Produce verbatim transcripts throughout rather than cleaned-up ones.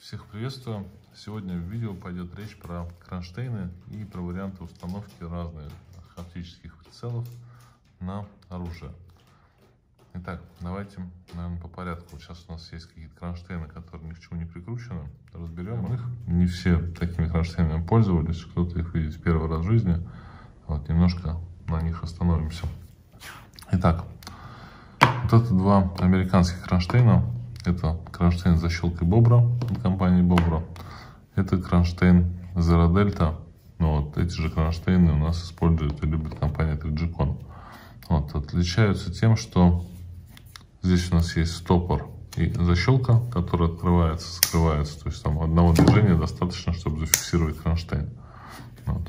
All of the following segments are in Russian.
Всех приветствую! Сегодня в видео пойдет речь про кронштейны и про варианты установки разных оптических прицелов на оружие. Итак, давайте, наверное, по порядку. Сейчас у нас есть какие-то кронштейны, которые ни к чему не прикручены. Разберем их. Не все такими кронштейнами пользовались, кто-то их видит первый раз в жизни. Вот, немножко на них остановимся. Итак, вот это два американских кронштейна. Это кронштейн с защелкой Бобра от компании Бобра. Это кронштейн Zero Delta. Но вот эти же кронштейны у нас используют и любит компания Trigicon. Вот, отличаются тем, что здесь у нас есть стопор и защелка, которая открывается, скрывается. То есть там одного движения достаточно, чтобы зафиксировать кронштейн. Вот.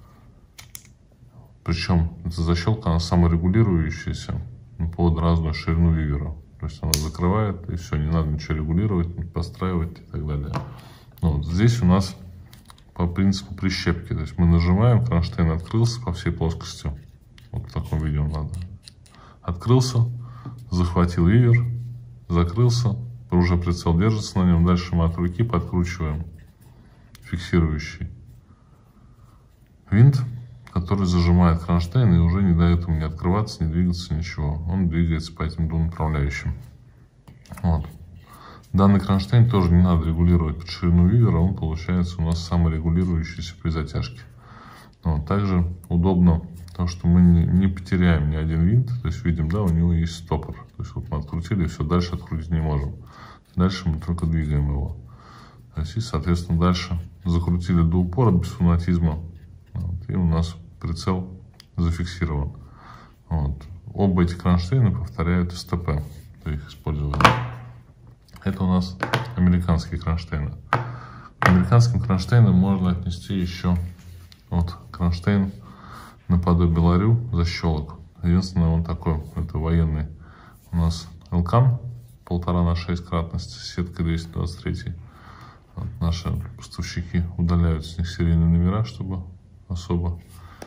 Причем эта защелка, она саморегулирующаяся под разную ширину вивера. То есть она закрывает, и все, не надо ничего регулировать, постраивать и так далее. Ну, вот здесь у нас по принципу прищепки. То есть мы нажимаем, кронштейн открылся по всей плоскости. Вот в таком видео надо. Открылся, захватил вивер, закрылся, уже прицел держится на нем. Дальше мы от руки подкручиваем фиксирующий винт, который зажимает кронштейн и уже не дает ему не открываться, не двигаться, ничего. Он двигается по этим двум направляющим. Вот. Данный кронштейн тоже не надо регулировать под ширину вивера, он получается у нас саморегулирующийся при затяжке. Вот. Также удобно то, что мы не, не потеряем ни один винт, то есть видим, да, у него есть стопор. То есть вот мы открутили, и все, дальше открутить не можем. Дальше мы только двигаем его. То есть, и, соответственно, дальше закрутили до упора без фанатизма. Вот. И у нас прицел зафиксирован. Вот. Оба эти кронштейна повторяют эс тэ пэ при их использовании. Это у нас американские кронштейны. К американским кронштейнам можно отнести еще вот кронштейн наподобие ларю защелок. Единственное, он такой, это военный. У нас Элкан полтора на шесть кратности, сетка двести двадцать три. Вот. Наши поставщики удаляют с них серийные номера, чтобы особо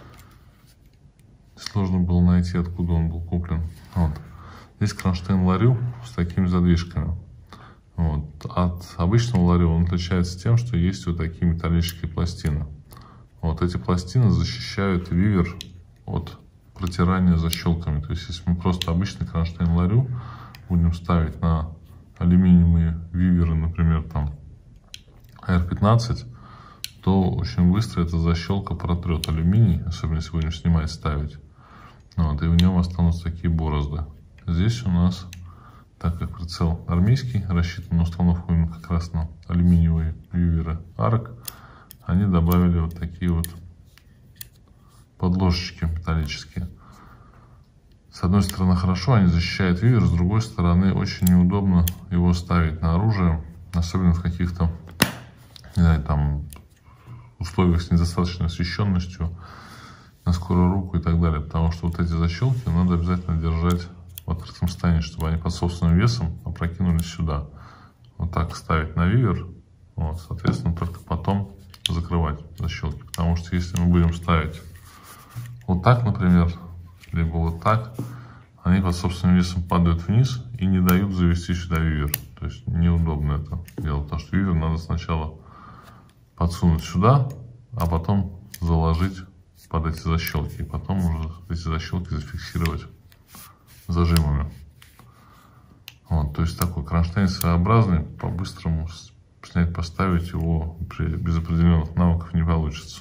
сложно было найти, откуда он был куплен. Вот. Здесь кронштейн ларю с такими задвижками. Вот. От обычного ларю он отличается тем, что есть вот такие металлические пластины. Вот эти пластины защищают вивер от протирания защелками. То есть, если мы просто обычный кронштейн ларю будем ставить на алюминиевые виверы, например, там эр пятнадцать, то очень быстро эта защелка протрет алюминий, особенно если будем снимать, ставить. Вот, и в нем останутся такие борозды. Здесь у нас, так как прицел армейский, рассчитан на установку именно как раз на алюминиевые виверы арк, они добавили вот такие вот подложечки металлические. С одной стороны хорошо, они защищают вивер, с другой стороны очень неудобно его ставить на оружие, особенно в каких-то, не знаю, там условиях с недостаточной освещенностью, на скорую руку и так далее. Потому что вот эти защелки надо обязательно держать в открытом состоянии, чтобы они под собственным весом опрокинулись сюда. Вот так ставить на вивер, вот, соответственно, только потом закрывать защелки. Потому что если мы будем ставить вот так, например, либо вот так, они под собственным весом падают вниз и не дают завести сюда вивер. То есть неудобно это делать, потому что вивер надо сначала подсунуть сюда, а потом заложить под эти защелки. И потом уже эти защелки зафиксировать зажимами. Вот, то есть такой кронштейн своеобразный. По-быстрому снять, поставить его при, без определенных навыков не получится.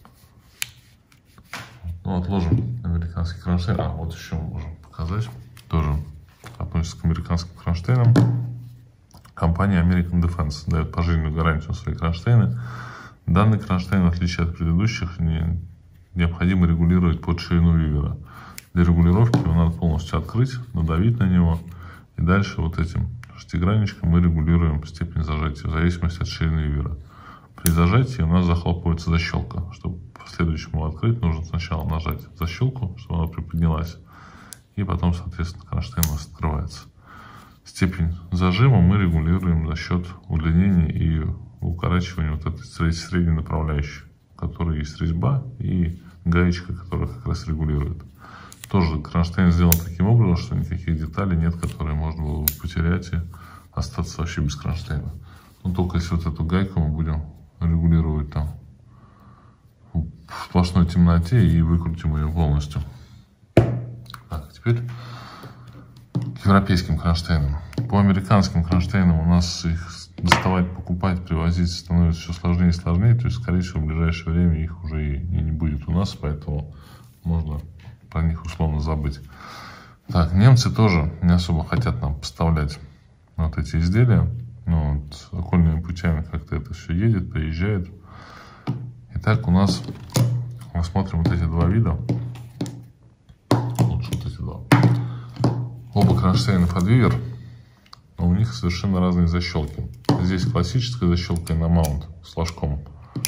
Ну, отложим американский кронштейн. А, вот еще мы можем показать. Тоже относится к американским кронштейнам. Компания American Defense дает пожизненную гарантию на свои кронштейны. Данный кронштейн, в отличие от предыдущих, не, необходимо регулировать под ширину вивера. Для регулировки его надо полностью открыть, надавить на него. И дальше вот этим шестигранничком мы регулируем степень зажатия в зависимости от ширины вивера. При зажатии у нас захлопывается защелка. Чтобы в последующем его открыть, нужно сначала нажать защелку, чтобы она приподнялась. И потом, соответственно, кронштейн у нас открывается. Степень зажима мы регулируем за счет удлинения и укорачивания вот этой средней направляющей, в которой есть резьба и гаечка, которая как раз регулирует. Тоже кронштейн сделан таким образом, что никаких деталей нет, которые можно было бы потерять и остаться вообще без кронштейна. Но только если вот эту гайку мы будем регулировать там в сплошной темноте и выкрутим ее полностью. Так, теперь к европейским кронштейнам. По американским кронштейнам у нас их доставать, покупать, привозить становится все сложнее и сложнее. То есть, скорее всего, в ближайшее время их уже и, и не будет у нас, поэтому можно про них условно забыть. Так, немцы тоже не особо хотят нам поставлять вот эти изделия. Ну, вот, окольными путями как-то это все едет, приезжает. Итак, у нас рассмотрим вот эти два вида. Лучше вот эти два. Оба кронштейна под вивер, но у них совершенно разные защелки. Здесь классическая защелка на маунт с флажком.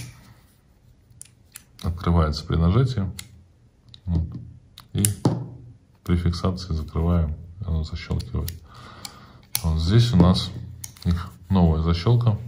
Открывается при нажатии. Вот. И при фиксации закрываем, оно защелкивает. Вот здесь у нас их новая защелка.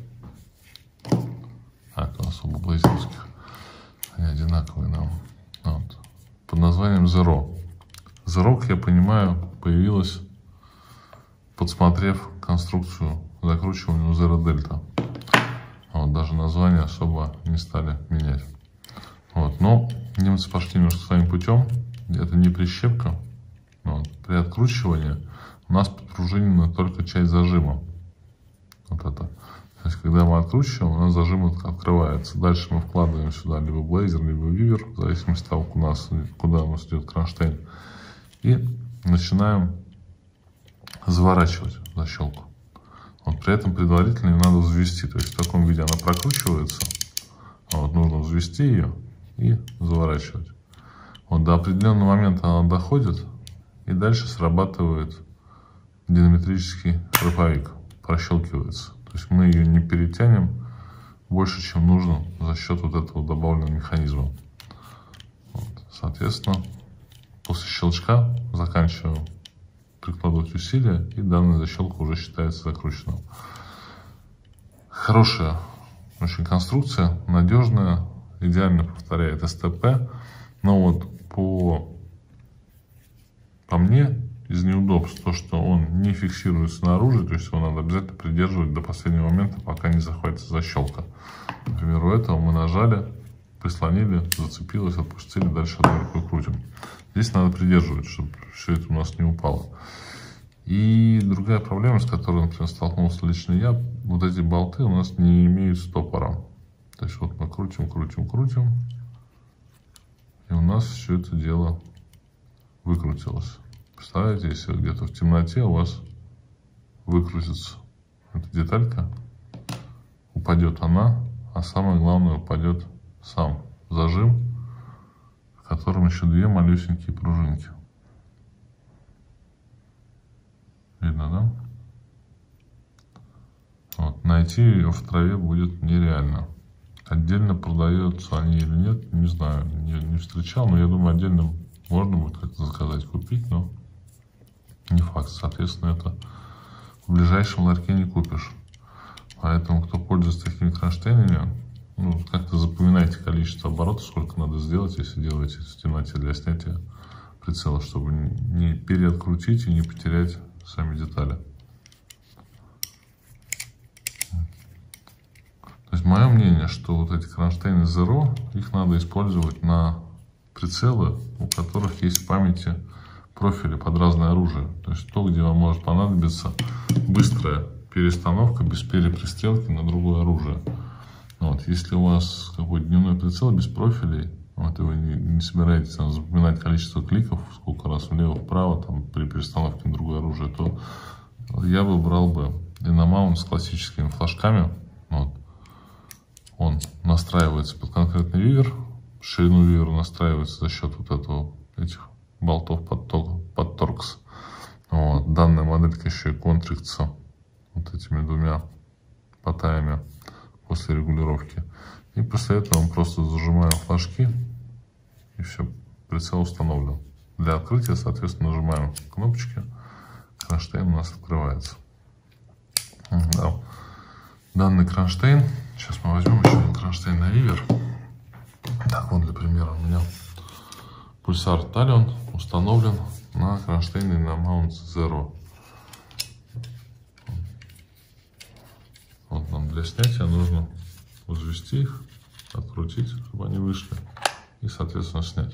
Так, у нас оба блейзерских. Они одинаковые нам. Вот. Под названием Zero. Zero, как я понимаю, появилась, подсмотрев конструкцию закручивания у Zero Delta. Вот, даже название особо не стали менять. Вот, но немцы пошли немножко своим путем. Это не прищепка. Вот. При откручивании у нас подпружинена только часть зажима. Вот это. То есть, когда мы откручиваем, у нас зажим открывается. Дальше мы вкладываем сюда либо блейзер, либо вивер, в зависимости от того, куда у нас, куда у нас идет кронштейн. И начинаем заворачивать защелку. Вот, при этом предварительно ее надо взвести. То есть в таком виде она прокручивается. Вот, нужно взвести ее и заворачивать. Вот, до определенного момента она доходит. И дальше срабатывает динамометрический храповик. Прощелкивается. То есть мы ее не перетянем больше, чем нужно за счет вот этого добавленного механизма. Вот, соответственно, после щелчка заканчиваем прикладывать усилия, и данная защелка уже считается закрученным. Хорошая очень конструкция, надежная, идеально повторяет эс тэ пэ. Но вот по, по мне из неудобств то, что он не фиксируется снаружи, то есть его надо обязательно придерживать до последнего момента, пока не захватится защелка. Например, у этого мы нажали, прислонили, зацепилось, отпустили, дальше отвертку крутим. Здесь надо придерживать, чтобы все это у нас не упало. И другая проблема, с которой, например, столкнулся лично я, вот эти болты у нас не имеют стопора. То есть вот мы крутим, крутим, крутим, и у нас все это дело выкрутилось. Представляете, если где-то в темноте у вас выкрутится эта деталька, упадет она, а самое главное, упадет сам зажим, в котором еще две малюсенькие пружинки. Видно, да? Вот. Найти ее в траве будет нереально. Отдельно продаются они или нет, не знаю, не, не встречал, но я думаю, отдельно можно будет как-то заказать, купить, но не факт. Соответственно, это в ближайшем ларьке не купишь. Поэтому, кто пользуется такими кронштейнами, ну, как-то запоминайте количество оборотов, сколько надо сделать, если делаете в темноте для снятия прицела, чтобы не переоткрутить и не потерять сами детали. То есть мое мнение, что вот эти кронштейны Zero, их надо использовать на прицелы, у которых есть в памяти профили под разное оружие. То есть то, где вам может понадобиться быстрая перестановка без перепристрелки на другое оружие. Вот, если у вас какой-то дневной прицел без профилей, вот, и вы не, не собираетесь там запоминать количество кликов, сколько раз влево-вправо там, при перестановке на другое оружие, то я бы брал бы иномаунт с классическими флажками. Вот. Он настраивается под конкретный вивер, ширину вивера настраивается за счет вот этого, этих болтов под, под торкс. Вот. Данная моделька еще и контрится вот этими двумя патаями после регулировки. И после этого мы просто зажимаем флажки, и все, прицел установлен. Для открытия, соответственно, нажимаем кнопочки, кронштейн у нас открывается. Да. Данный кронштейн, сейчас мы возьмем еще один кронштейн на вивер. Так, вот для примера у меня пульсар Талион установлен на кронштейне на маунт Zero. Вот нам Для снятия нужно взвести их, открутить, чтобы они вышли, и, соответственно, снять.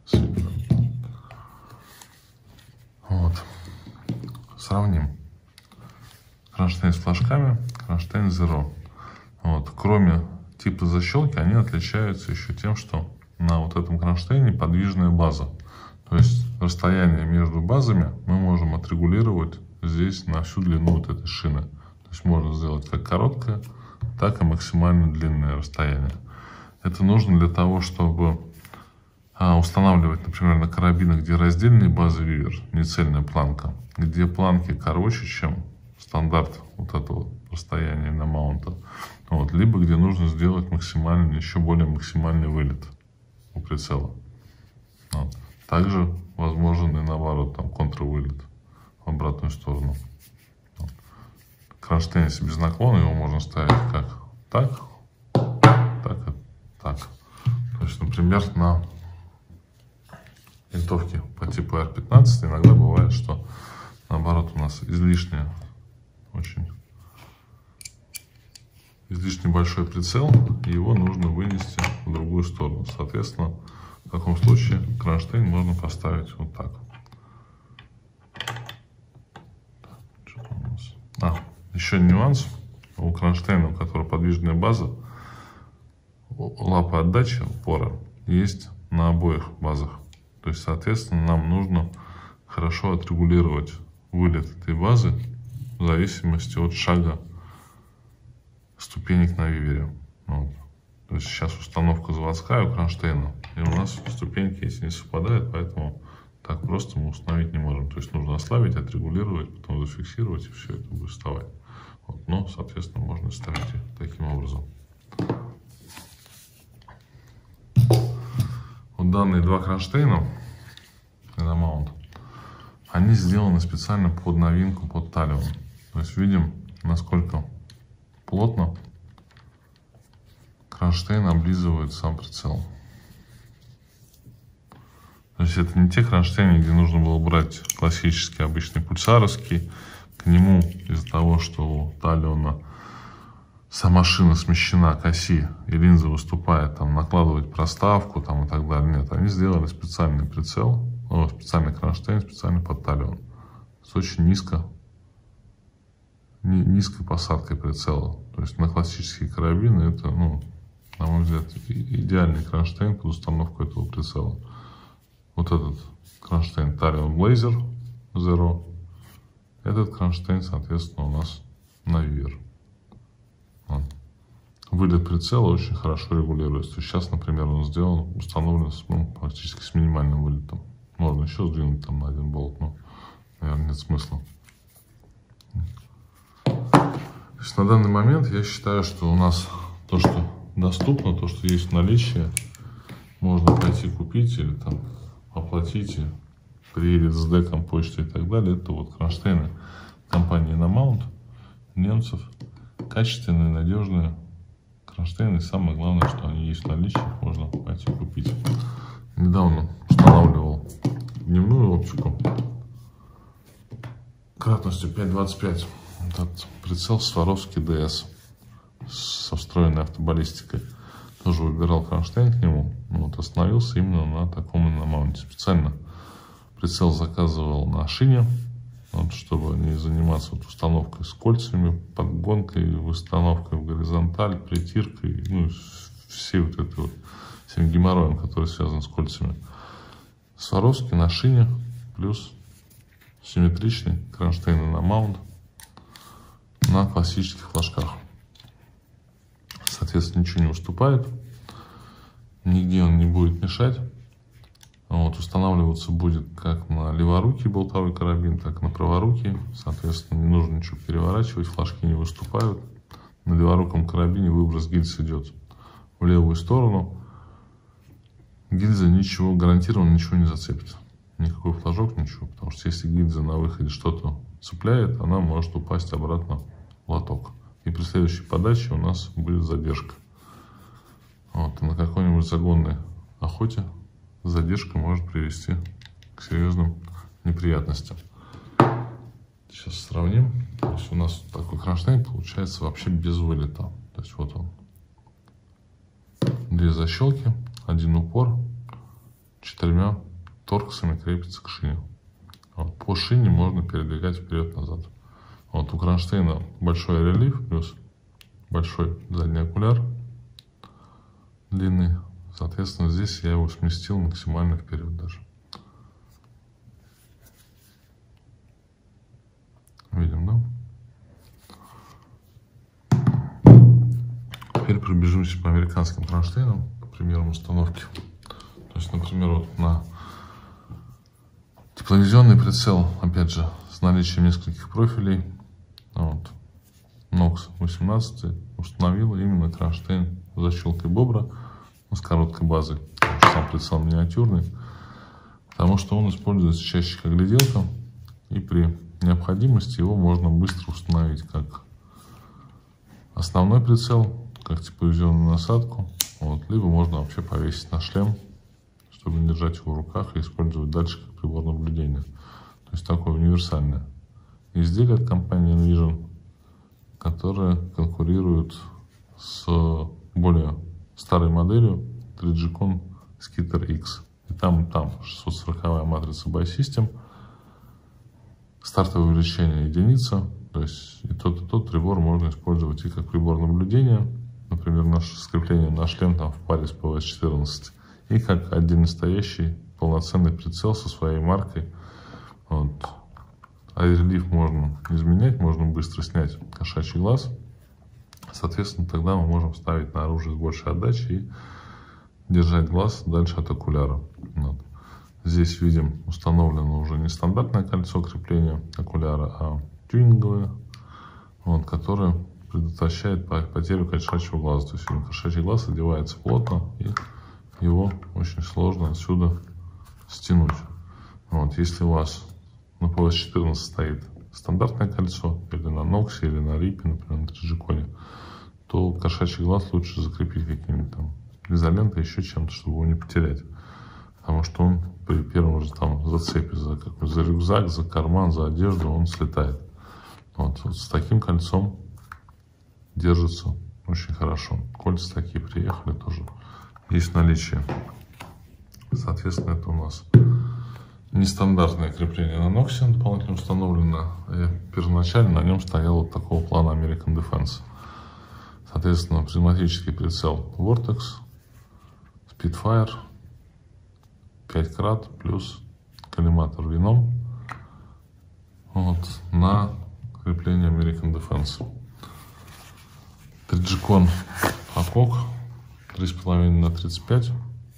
Вот. Сравним. Кронштейн с флажками, кронштейн Zero. Вот. Кроме типа защелки, они отличаются еще тем, что на вот этом кронштейне подвижная база. То есть расстояние между базами мы можем отрегулировать здесь на всю длину вот этой шины. То есть можно сделать как короткое, так и максимально длинное расстояние. Это нужно для того, чтобы а, устанавливать, например, на карабинах, где раздельные базы вивер, не цельная планка, где планки короче, чем стандарт вот этого расстояния на маунта. Вот, либо где нужно сделать максимальный, еще более максимальный вылет у прицела. Вот. Также возможен и наоборот, там контрвылет в обратную сторону. Вот. Кронштейн, если без наклона, его можно ставить как так, так и так. То есть, например, на винтовке по типу эр пятнадцать иногда бывает, что наоборот у нас излишне очень излишне большой прицел, и его нужно вынести в другую сторону. Соответственно, в таком случае кронштейн можно поставить вот так. А, еще нюанс. У кронштейна, у которого подвижная база, лапа отдачи упора есть на обоих базах. То есть, соответственно, нам нужно хорошо отрегулировать вылет этой базы в зависимости от шага ступенек на вивере. Вот. То есть сейчас установка заводская у кронштейна, и у нас ступеньки эти не совпадают, поэтому так просто мы установить не можем. То есть нужно ослабить, отрегулировать, потом зафиксировать, и все это будет вставать. Вот. Но, соответственно, можно ставить их таким образом. Вот данные два кронштейна на маунт, они сделаны специально под новинку, под талиум. То есть видим, насколько плотно кронштейн облизывает сам прицел. То есть это не те кронштейны, где нужно было брать классический, обычный пульсаровский. К нему из-за того, что у талиума сама шина смещена к оси и линза выступает, там накладывать проставку там, и так далее. Нет, они сделали специальный прицел, о, специальный кронштейн, специально под талиум. С очень низко, ни, низкой посадкой прицела. То есть на классические карабины это, ну, на мой взгляд, идеальный кронштейн под установку этого прицела. Вот этот кронштейн Talion Blazer Zero. Этот кронштейн, соответственно, у нас на вивер. Вылет прицела очень хорошо регулируется. Сейчас, например, он сделан, установлен с, ну, практически с минимальным вылетом. Можно еще сдвинуть там на один болт, но, наверное, нет смысла. То есть на данный момент я считаю, что у нас то, что доступно, то, что есть в наличии, можно пойти купить или там оплатить, и приедет с деком, почтой и так далее. Это вот кронштейны компании Namount, немцев. Качественные, надежные кронштейны. И самое главное, что они есть в наличии, можно пойти купить. Недавно устанавливал дневную оптику кратностью пять двадцать пять. Этот прицел Swarovski ди эс со встроенной автобаллистикой. Тоже выбирал кронштейн к нему. Вот, остановился именно на таком на маунте. Специально прицел заказывал на шине, вот, чтобы не заниматься вот установкой с кольцами, подгонкой, установкой в горизонталь, притиркой, ну, все вот это вот, всем геморроем, который связан с кольцами. Swarovski на шине, плюс симметричный кронштейн на маунт на классических флажках. Соответственно, ничего не уступает, нигде он не будет мешать. Вот, устанавливаться будет как на леворукий болтовой карабин, так и на праворукий. Соответственно, не нужно ничего переворачивать, флажки не выступают. На леворуком карабине выброс гильз идет в левую сторону. Гильза ничего, гарантированно ничего не зацепит. Никакой флажок, ничего. Потому что если гильза на выходе что-то цепляет, она может упасть обратно в лоток. И при следующей подаче у нас будет задержка. Вот, на какой-нибудь загонной охоте задержка может привести к серьезным неприятностям. сейчас сравним. То есть у нас такой кронштейн получается вообще без вылета. То есть вот он. Две защелки, один упор, четырьмя торксами крепится к шине. Вот. По шине можно передвигать вперед-назад. Вот у кронштейна большой рельеф плюс большой задний окуляр длинный. Соответственно, здесь я его сместил максимально вперед даже. Видим, да? Теперь пробежимся по американским кронштейнам, по примерам установки. То есть, например, вот на тепловизионный прицел, опять же, с наличием нескольких профилей, вот, нокс восемнадцать установил именно кронштейн с защелкой бобра, с короткой базой. Сам прицел миниатюрный, потому что он используется чаще как гляделка, и при необходимости его можно быстро установить как основной прицел, как тепловизионную насадку, вот, либо можно вообще повесить на шлем, чтобы держать его в руках и использовать дальше как прибор наблюдения. То есть такое универсальное изделие от компании Envision, которое конкурирует с более старой моделью Trigicon Skitter X. И там, и там шестьсот сороковая матрица Buy System, стартовое увеличение единица. То есть и тот, и тот прибор можно использовать и как прибор наблюдения, например, наше скрепление на шлем там в паре с пэ вэ эс четырнадцать, и как отдельно стоящий полноценный прицел со своей маркой. Вот. А рельеф можно изменять, можно быстро снять кошачий глаз. Соответственно, тогда мы можем ставить на оружие с большей отдачей и держать глаз дальше от окуляра. Вот. Здесь видим установлено уже не стандартное кольцо крепления окуляра, а тюнинговое, вот, которое предотвращает потерю кошачьего глаза. То есть кошачий глаз одевается плотно, и его очень сложно отсюда стянуть. Вот, если у вас на пэ вэ эс четырнадцать стоит стандартное кольцо, или на ноксе, или на рипе, например, на Трижиконе, то кошачий глаз лучше закрепить каким-нибудь там изолентой, еще чем-то, чтобы его не потерять. Потому что он при первом же там зацепе за, какой, за рюкзак, за карман, за одежду, он слетает. Вот, вот с таким кольцом держится очень хорошо. Кольца такие приехали тоже. Есть наличие. Соответственно, это у нас нестандартное крепление на ноксе дополнительно установлено. И первоначально на нем стоял вот такого плана American Defense. Соответственно, пневматический прицел Vortex, Spitfire, пять крат плюс коллиматор Venom, вот, на крепление American Defense. Trigicon Апок три с половиной на тридцать пять.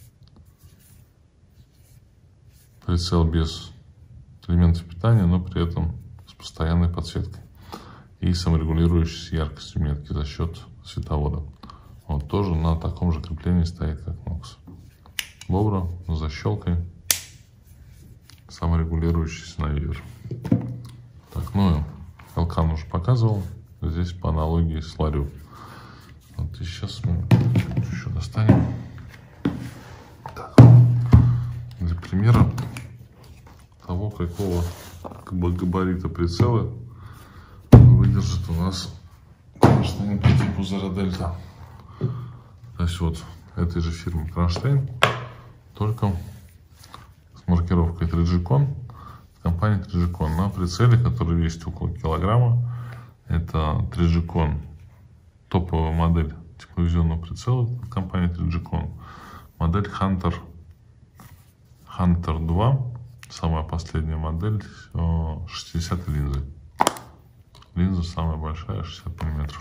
Прицел без элементов питания, но при этом с постоянной подсветкой и саморегулирующейся яркостью метки за счет световода. Вот тоже на таком же креплении стоит, как нокс. Бобра с защелкой, саморегулирующийся на веер. Так, ну, Элкан уже показывал. Здесь по аналогии с Ларю. Вот и сейчас мы еще достанем. Так. Для примера того, какого габарита прицела выдержит у нас кронштейн по типу Zero Delta. То есть вот этой же фирмы кронштейн, только с маркировкой Trigicon, компания Trigicon, на прицеле, который весит около килограмма. Это Trigicon, топовая модель тепловизионного прицела компании Trigicon. Модель Hunter, Hunter два, самая последняя модель, шестьдесят линзы. Линза самая большая, шестьдесят миллиметров.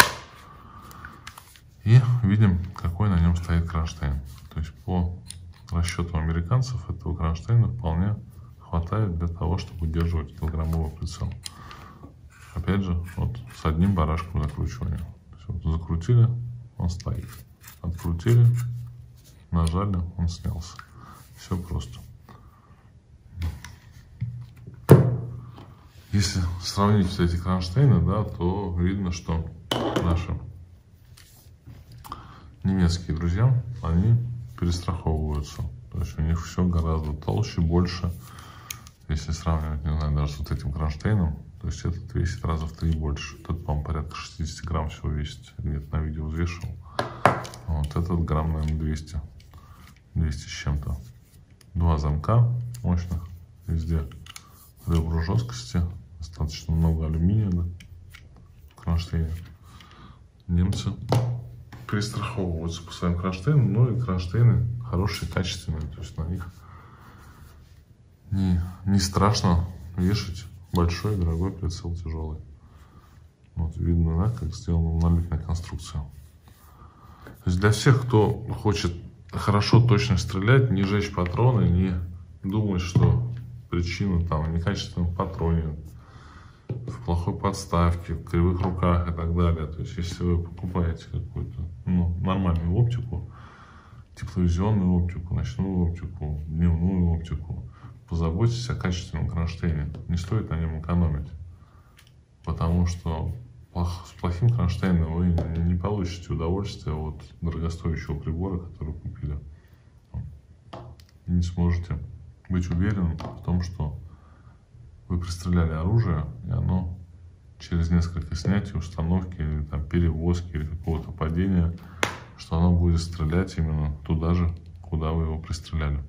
И видим, какой на нем стоит кронштейн. То есть по расчетам американцев этого кронштейна вполне хватает для того, чтобы удерживать килограммовый прицел. Опять же, вот с одним барашком закручивания. То есть вот закрутили, он стоит. Открутили, нажали, он снялся. Все просто. Если сравнить все эти кронштейны, да, то видно, что наши немецкие друзья, они перестраховываются. То есть у них все гораздо толще, больше. Если сравнивать, не знаю, даже с вот этим кронштейном, То есть этот весит раза в три больше. Тут, по-моему, порядка шестьдесят грамм всего весит. Где-то на видео взвешивал. Вот этот грамм, наверное, двести. двести с чем-то. Два замка мощных. Везде ребра жесткости. Достаточно много алюминия, да, в кронштейне. Немцы перестраховываются по своим кронштейнам, но и кронштейны хорошие, качественные. То есть на них не, не страшно вешать большой, дорогой прицел, тяжелый. Вот видно, да, как сделана монолитная конструкция. То есть для всех, кто хочет хорошо, точно стрелять, не жечь патроны, не думать, что причина там в некачественном патроне, в плохой подставке, в кривых руках и так далее. То есть если вы покупаете какую-то, ну, нормальную оптику, тепловизионную оптику, ночную оптику, дневную оптику, позаботьтесь о качественном кронштейне. Не стоит на нем экономить. Потому что с плохим кронштейном вы не получите удовольствие от дорогостоящего прибора, который купили. И не сможете быть уверенным в том, что вы пристреляли оружие, и оно через несколько снятий, установки, или там, перевозки, или какого-то падения, что оно будет стрелять именно туда же, куда вы его пристреляли.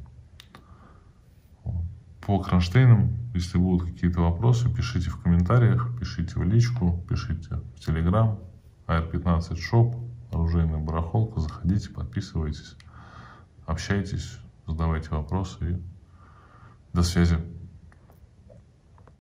По кронштейнам, если будут какие-то вопросы, пишите в комментариях, пишите в личку, пишите в Telegram, а эр пятнадцать шоп, оружейная барахолка, заходите, подписывайтесь, общайтесь, задавайте вопросы и до связи.